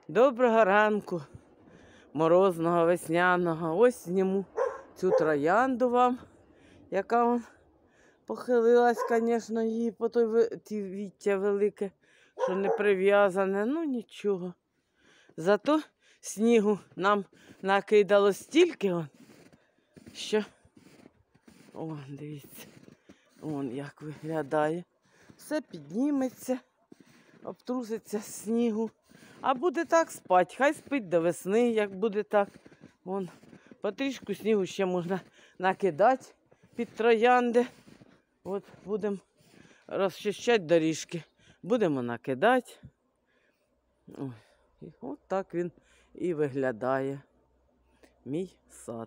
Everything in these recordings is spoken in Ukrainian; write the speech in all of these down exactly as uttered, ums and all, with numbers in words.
Доброго ранку, морозного, весняного. Ось зніму цю троянду вам, яка вон похилилась, звісно, її по той ті віття велике, що не прив'язане. Ну нічого. Зато снігу нам накидало стільки, вон, що, о, дивіться, вон як виглядає. Все підніметься, обтруситься з снігу. А буде так спать, хай спить до весни, як буде так. Вон, потрішку снігу ще можна накидати під троянди. От будемо розчищати доріжки. Будемо накидати. Ой, і от так він і виглядає. Мій сад.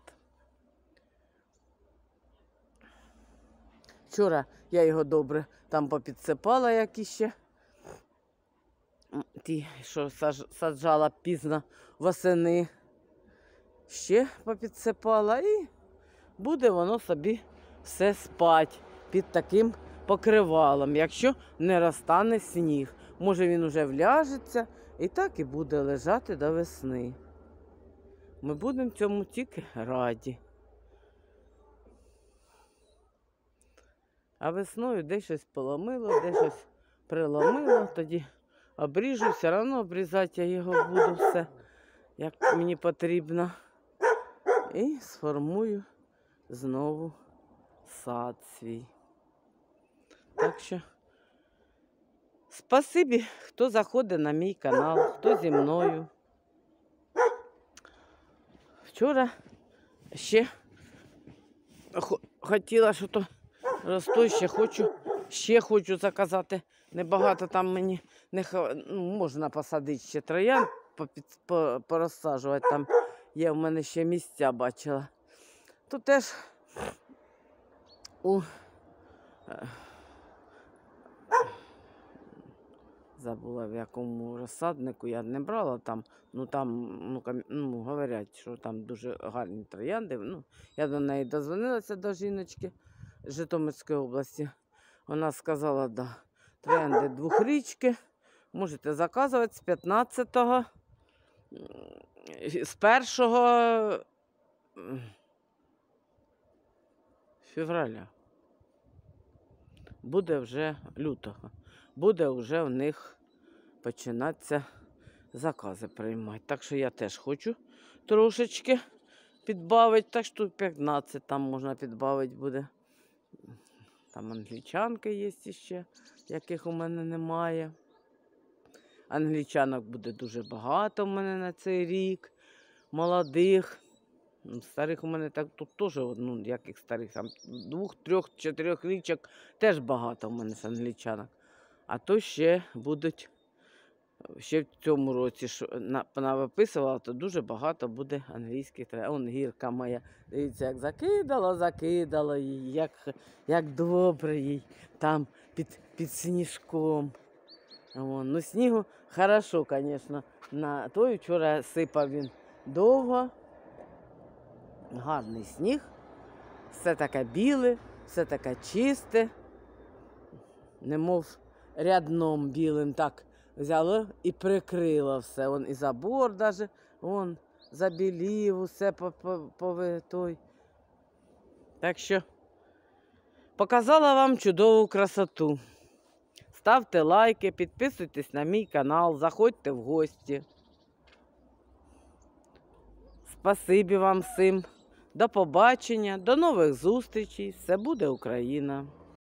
Вчора я його добре там попідсипала, як іще. Ті, що саджала пізно восени, ще попідсипала, і буде воно собі все спать під таким покривалом, якщо не розтане сніг. Може він уже вляжеться і так і буде лежати до весни. Ми будемо цьому тільки раді. А весною десь щось поломило, десь щось приломило, тоді обріжу, все одно обрізати я його буду все, як мені потрібно. І сформую знову сад свій. Так що, спасибі, хто заходить на мій канал, хто зі мною. Вчора ще хотіла, що то ростой, ще хочу, ще хочу заказати. Небагато там мені не ну, можна посадити ще троян, порозсаджувати. Там є в мене ще місця, бачила. Тут теж у забула в якому розсаднику, я не брала там, ну там, ну, ну говорять, що там дуже гарні троянди. Ну, я до неї дозвонилася, до жіночки з Житомирської області. Вона сказала, да, троянди двохрічки, можете заказувати з п'ятнадцятого, з першого февраля. Буде вже лютого. Буде вже в них починатися закази приймати. Так що я теж хочу трошечки підбавити. Так що п'ятнадцять там можна підбавити буде. Там англічанки є ще, яких у мене немає. Англічанок буде дуже багато у мене на цей рік. Молодих. Старих у мене так тут теж, ну, яких старих, там двох, трьох, чотирьох річок теж багато у мене з англічанок. А то ще будуть, ще в цьому році, що навиписувала, то дуже багато буде англійських троянд. Вон гірка моя, дивіться, як закидала, закидала її, як, як добре їй там під, під сніжком. Вон. Ну, снігу хорошо, звісно, на той вчора сипав він довго. Гарний сніг, все таке біле, все таке чисте, немов рядном білим так взяло і прикрило все. Вон і забор навіть, вон забілів, усе по, по, по той. Так що показала вам чудову красоту. Ставте лайки, підписуйтесь на мій канал, заходьте в гості. Спасибі вам всім. До побачення, до нових зустрічей. Все буде Україна!